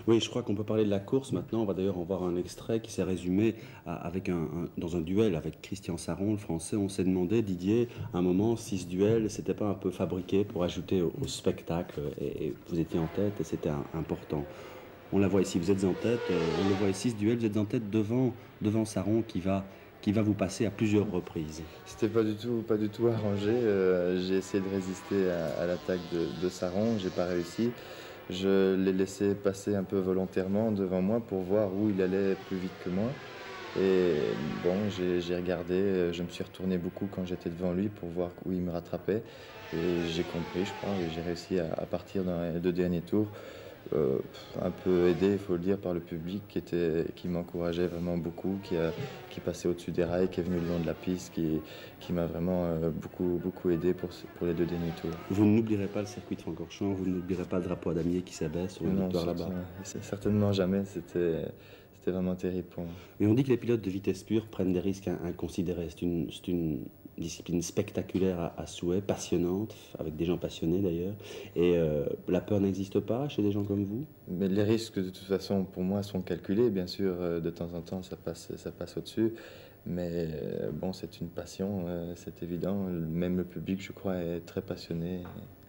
Oui, je crois qu'on peut parler de la course maintenant. On va d'ailleurs en voir un extrait qui s'est résumé dans un duel avec Christian Saron, le français. On s'est demandé, Didier, à un moment, si ce duel, c'était pas un peu fabriqué pour ajouter au spectacle. Et vous étiez en tête et c'était important. On la voit ici, vous êtes en tête. On le voit ici, ce duel, vous êtes en tête devant Saron qui va vous passer à plusieurs reprises. C'était pas du tout arrangé. J'ai essayé de résister à l'attaque de Saron, j'ai pas réussi. Je l'ai laissé passer un peu volontairement devant moi pour voir où il allait plus vite que moi. Et bon, j'ai regardé, je me suis retourné beaucoup quand j'étais devant lui pour voir où il me rattrapait. Et j'ai compris, je crois, et j'ai réussi à partir dans les deux derniers tours. Un peu aidé, il faut le dire, par le public qui m'encourageait vraiment beaucoup, qui passait au-dessus des rails, qui est venu le long de la piste, qui m'a vraiment beaucoup aidé pour les deux derniers tours. Vous n'oublierez pas le circuit de Francorchamps, vous n'oublierez pas le drapeau à damier qui s'abaisse sur une Non, victoire là-bas. certainement jamais, c'était vraiment terrible pour moi. Mais on dit que les pilotes de vitesse pure prennent des risques inconsidérés. C'est une discipline spectaculaire à souhait, passionnante, avec des gens passionnés d'ailleurs. Et la peur n'existe pas chez des gens comme vous? Mais les risques, de toute façon, pour moi, sont calculés. Bien sûr, de temps en temps, ça passe au-dessus. Mais bon, c'est une passion, c'est évident. Même le public, je crois, est très passionné.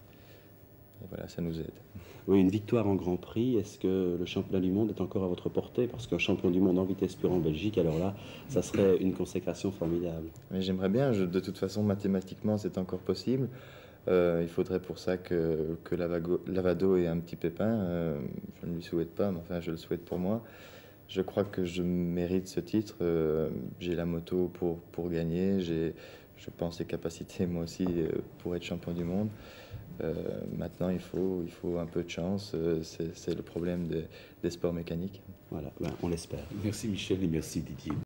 Et voilà, ça nous aide. Oui, une victoire en Grand Prix, est-ce que le championnat du monde est encore à votre portée? Parce qu'un champion du monde en vitesse pure en Belgique, alors là, ça serait une consécration formidable. Mais j'aimerais bien, de toute façon, mathématiquement, c'est encore possible. Il faudrait pour ça que Lavado ait un petit pépin. Je ne lui souhaite pas, mais enfin, je le souhaite pour moi. Je crois que je mérite ce titre. J'ai la moto pour gagner. Je pense, les capacités, moi aussi, pour être champion du monde. Maintenant, il faut un peu de chance. C'est le problème des sports mécaniques. Voilà, ben, on l'espère. Merci Michel et merci Didier.